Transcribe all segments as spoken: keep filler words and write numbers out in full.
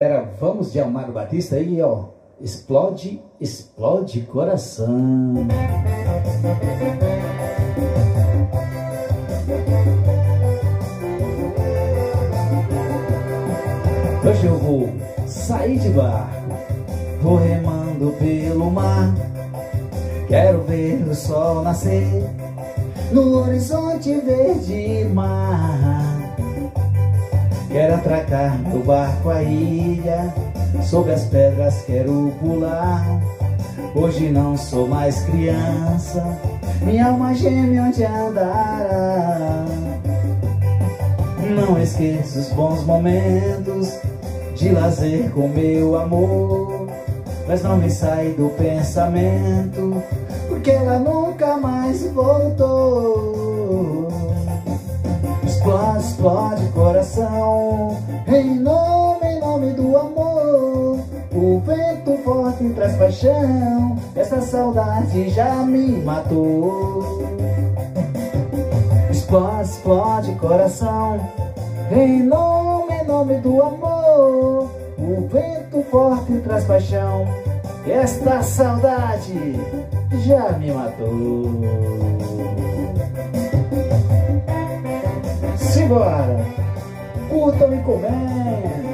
Galera, vamos de Amado Batista aí, ó. Explode, explode coração. Hoje eu vou sair de barco, vou remando pelo mar. Quero ver o sol nascer no horizonte verde mar. Quero atracar do barco a ilha, sobre as pedras quero pular. Hoje não sou mais criança, minha alma geme onde andará. Não esqueço os bons momentos de lazer com meu amor, mas não me sai do pensamento, porque ela nunca mais voltou. Explode, explode coração, em nome, em nome do amor. O vento forte traz paixão, essa saudade já me matou. Explode, explode coração, em nome, em nome do amor. O vento forte traz paixão, esta saudade já me matou. Simbora, curtam e comenta.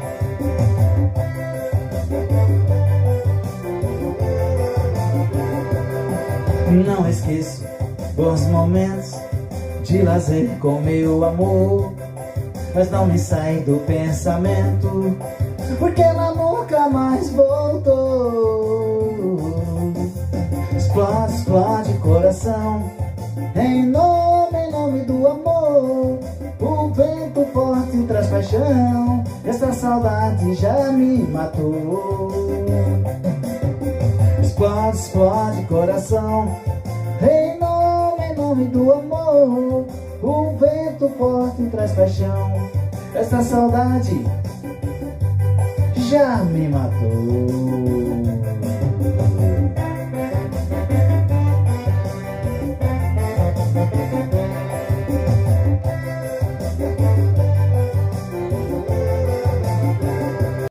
Não esqueço bons momentos de lazer com meu amor, mas não me sai do pensamento, porque ela nunca mais voltou. Explode, explode coração, em nome, em nome do amor. O vento forte traz paixão, essa saudade já me matou. Explode, explode coração, em nome, em nome do amor. O vento forte traz paixão, essa saudade já me matou.